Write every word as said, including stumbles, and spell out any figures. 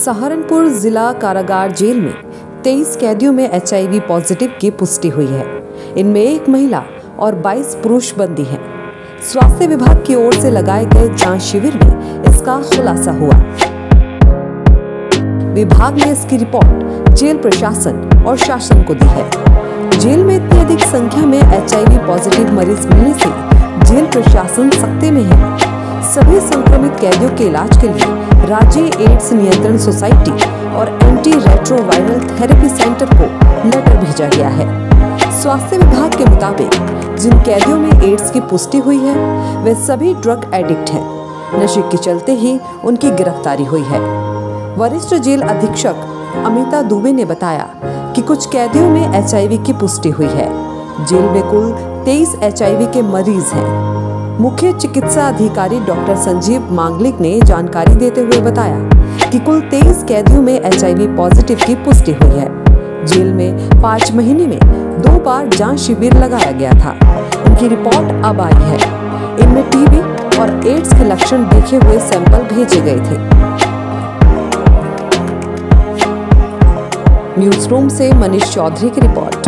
सहारनपुर जिला कारागार जेल में तेईस कैदियों में एच आई वी पॉजिटिव की पुष्टि हुई है। इनमें एक महिला और बाईस पुरुष बंदी हैं। स्वास्थ्य विभाग की ओर से लगाए गए जांच शिविर में इसका खुलासा हुआ। विभाग ने इसकी रिपोर्ट जेल प्रशासन और शासन को दी है। जेल में इतनी अधिक संख्या में एच आई वी पॉजिटिव मरीज मिलने से जेल प्रशासन सख्ते में है। सभी संक्रमित कैदियों के इलाज के लिए राज्य एड्स नियंत्रण सोसाइटी और एंटी रेट्रोवायरल थेरेपी सेंटर को लेटर भेजा गया है। स्वास्थ्य विभाग के मुताबिक जिन कैदियों में एड्स की पुष्टि हुई है वे सभी ड्रग एडिक्ट हैं। नशे के चलते ही उनकी गिरफ्तारी हुई है। वरिष्ठ जेल अधीक्षक अमिता दुबे ने बताया कि कुछ कैदियों में एच आई वी की पुष्टि हुई है। जेल में कुल तेईस एच आई वी के मरीज हैं। मुख्य चिकित्सा अधिकारी डॉक्टर संजीव मांगलिक ने जानकारी देते हुए बताया कि कुल तेईस कैदियों में एच आई वी पॉजिटिव की पुष्टि हुई है। जेल में पाँच महीने में दो बार जांच शिविर लगाया गया था। इनकी रिपोर्ट अब आई है। इनमें टी बी और एड्स के लक्षण देखे हुए सैंपल भेजे गए थे। न्यूज रूम से मनीष चौधरी की रिपोर्ट।